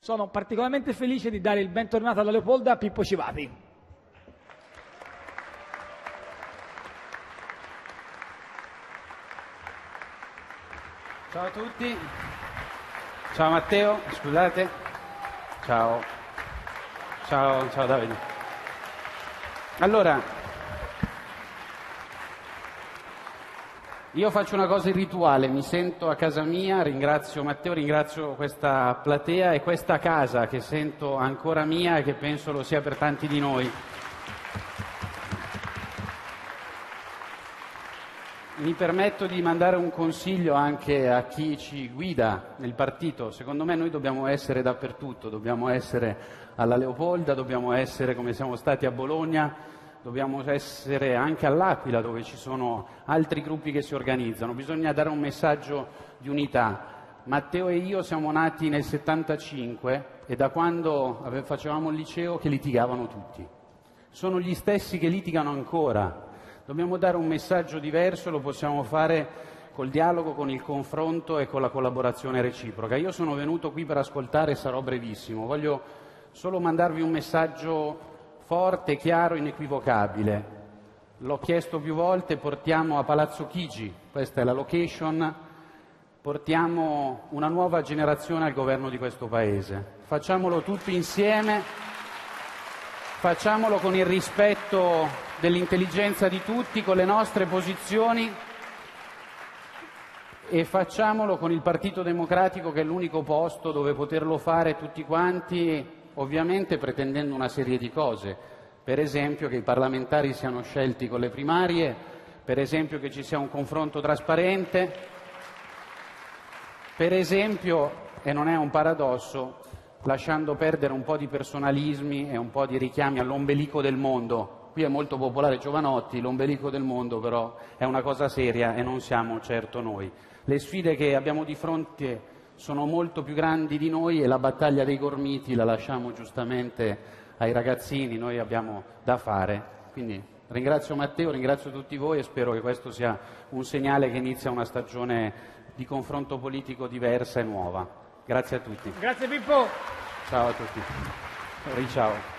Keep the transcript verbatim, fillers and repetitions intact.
Sono particolarmente felice di dare il bentornato alla Leopolda a Pippo Civati. Ciao a tutti. Ciao Matteo, scusate. Ciao. Ciao, ciao Davide. Allora, io faccio una cosa irrituale, mi sento a casa mia, ringrazio Matteo, ringrazio questa platea e questa casa che sento ancora mia e che penso lo sia per tanti di noi. Mi permetto di mandare un consiglio anche a chi ci guida nel partito. Secondo me noi dobbiamo essere dappertutto, dobbiamo essere alla Leopolda, dobbiamo essere come siamo stati a Bologna, dobbiamo essere anche all'Aquila dove ci sono altri gruppi che si organizzano. Bisogna dare un messaggio di unità. Matteo e io siamo nati nel settantacinque e da quando facevamo il liceo che litigavano tutti. Sono gli stessi che litigano ancora. Dobbiamo dare un messaggio diverso, lo possiamo fare col dialogo, con il confronto e con la collaborazione reciproca. Io sono venuto qui per ascoltare e sarò brevissimo. Voglio solo mandarvi un messaggio forte, chiaro, inequivocabile. L'ho chiesto più volte, portiamo a Palazzo Chigi, questa è la location, portiamo una nuova generazione al governo di questo Paese. Facciamolo tutti insieme, facciamolo con il rispetto dell'intelligenza di tutti, con le nostre posizioni e facciamolo con il Partito Democratico che è l'unico posto dove poterlo fare tutti quanti, ovviamente pretendendo una serie di cose, per esempio che i parlamentari siano scelti con le primarie, per esempio che ci sia un confronto trasparente, per esempio, e non è un paradosso, lasciando perdere un po' di personalismi e un po' di richiami all'ombelico del mondo. Qui è molto popolare Giovanotti, l'ombelico del mondo però è una cosa seria e non siamo certo noi. Le sfide che abbiamo di fronte sono molto più grandi di noi e la battaglia dei gormiti la lasciamo giustamente ai ragazzini, noi abbiamo da fare. Quindi ringrazio Matteo, ringrazio tutti voi e spero che questo sia un segnale che inizia una stagione di confronto politico diversa e nuova. Grazie a tutti. Grazie Pippo. Ciao a tutti. Ciao.